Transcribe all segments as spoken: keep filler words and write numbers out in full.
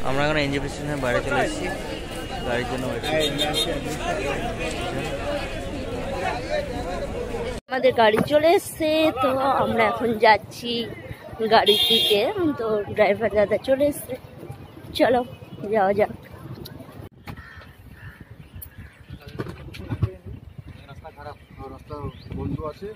আমরা এখন এনজেপি স্টেশনের বাইরে চলে এসেছি গাড়ির জন্য। আমাদের গাড়ি চলে এসছে, তো আমরা এখন যাচ্ছি গাড়ির দিকে। তো ড্রাইভার দাদা চলে এসছে, চলো যাওয়া যাক। রাস্তা খারাপ, রাস্তা বন্ধ আছে,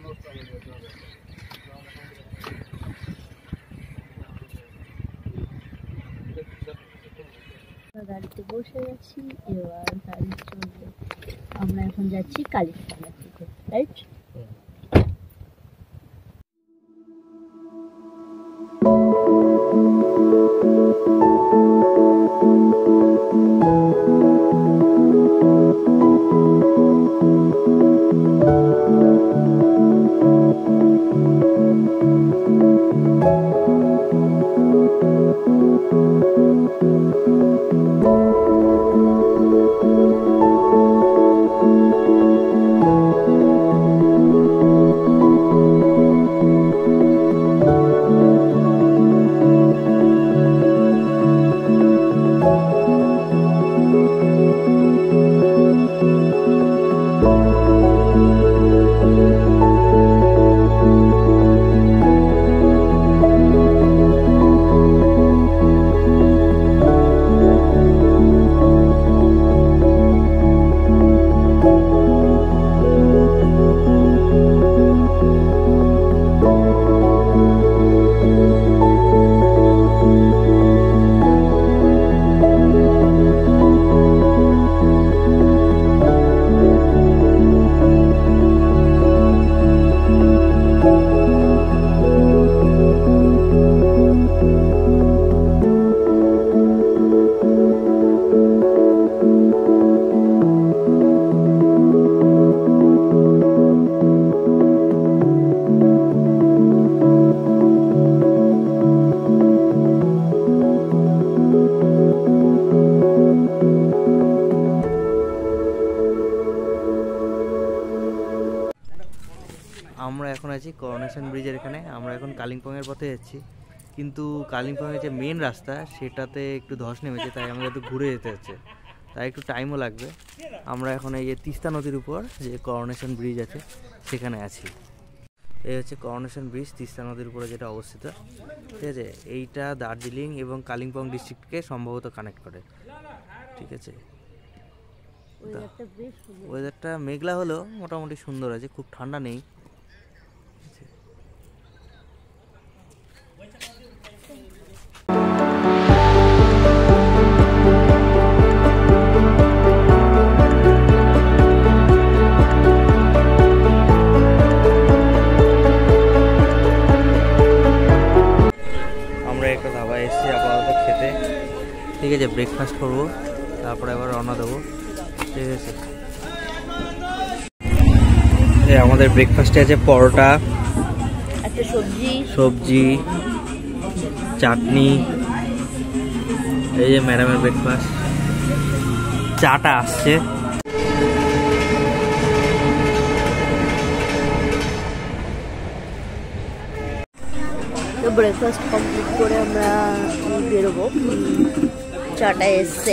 গাড়িতে বসে গেছি, এবার গাড়ি চলবে। আমরা এখন যাচ্ছি কালিম্পংয়ের দিকে, রাইট? আমরা এখন আছি করোনেশন ব্রিজের এখানে। আমরা এখন কালিম্পংয়ের পথে যাচ্ছি, কিন্তু কালিম্পংয়ের যে মেন রাস্তা সেটাতে একটু ধস নেমেছে, তাই আমাদের একটু ঘুরে যেতে হচ্ছে, তাই একটু টাইমও লাগবে। আমরা এখন এই যে তিস্তা নদীর উপর যে করোনেশন ব্রিজ আছে সেখানে আছি। এই হচ্ছে করোনেশন ব্রিজ, তিস্তা নদীর উপরে যেটা অবস্থিত, ঠিক আছে? এইটা দার্জিলিং এবং কালিম্পং ডিস্ট্রিক্টকে সম্ভবত কানেক্ট করে, ঠিক আছে? ওয়েদারটা মেঘলা হলেও মোটামুটি সুন্দর আছে, খুব ঠান্ডা নেই। আমরা একটা ধাবায় এসেছি আপাতত খেতে, ঠিক আছে? ব্রেকফাস্ট করবো, তারপরে আবার রওনা দেবো, ঠিক আছে? আমাদের ব্রেকফাস্টে আছে পরোটা, একটা সবজি সবজি চাটনি। এই যে ম্যাডামের ব্রেকফাস্ট, চাটা আসছে। তো ব্রেকফাস্ট কমপ্লিট করে আমরা বেরোবো, চাটা এসছে।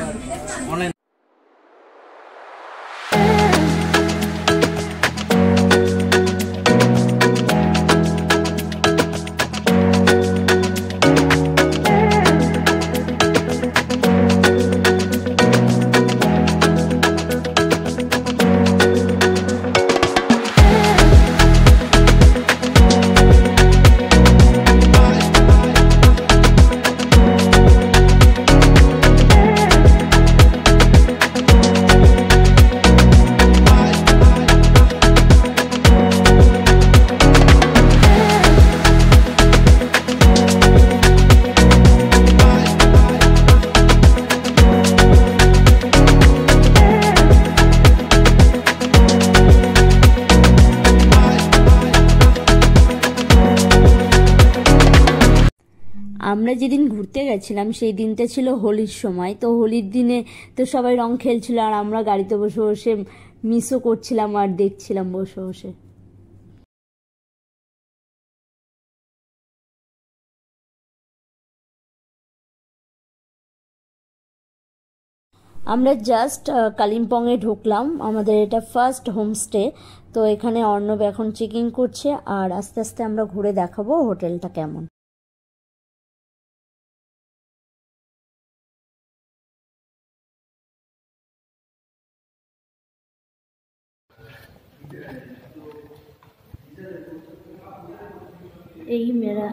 আমরা যেদিন ঘুরতে গেছিলাম সেই দিনটা ছিল হোলির সময়। তো হোলির দিনে তো সবাই রং খেলছিল, আর আমরা গাড়িতে বসে বসে মিসও করছিলাম আর দেখছিলাম বসে বসে। আমরা জাস্ট কালিম্পংয়ে ঢুকলাম, আমাদের এটা ফার্স্ট হোমস্টে। তো এখানে অর্ণব এখন চেকিং করছে, আর আস্তে আস্তে আমরা ঘুরে দেখাবো হোটেলটা কেমন। এই মেরা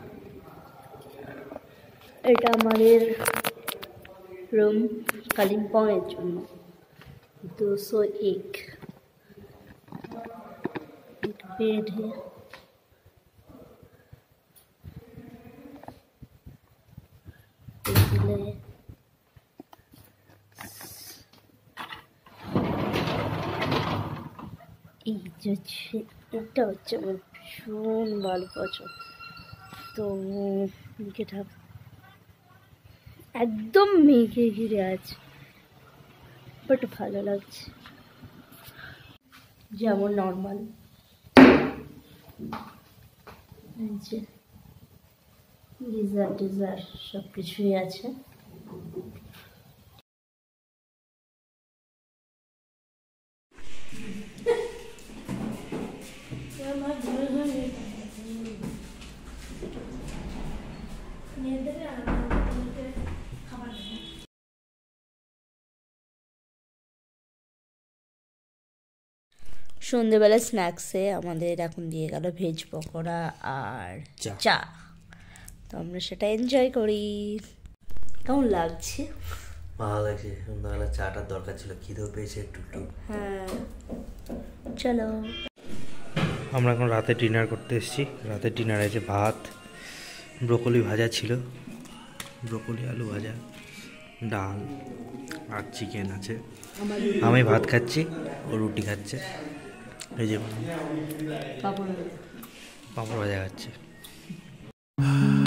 এটা আমাদের रूम कालिम्पोंग जोन्नो दो सौ एक एक बेड है। এটা হচ্ছে আমার ভীষণ ভালো পছন্দ। তো গেট একদম মেঘে ঘিরে আছে, বাট ভালো লাগছে, যেমন নর্মাল গিজার টিজার সব কিছুই আছে। সন্ধ্যেবেলা স্ন্যাক্সে আমাদের এখন দিয়ে গেল ভেজ পকোড়া আর চা, তো আমরা সেটা এনজয় করি। কেমন লাগছে? ভালো লাগছে, সন্ধ্যাবেলা চাটার দরকার ছিল, খিদেও পেয়েছে একটু একটু। হ্যাঁ চলো। আমরা এখন রাতে ডিনার করতে এসেছি। রাতের ডিনার আছে ভাত, ব্রোকলি ভাজা ছিল, ব্রোকলি আলু ভাজা, ডাল আর চিকেন আছে। আমি ভাত খাচ্ছি, ও রুটি খাচ্ছে, এই যে পাঁপড় ভাজা খাচ্ছে।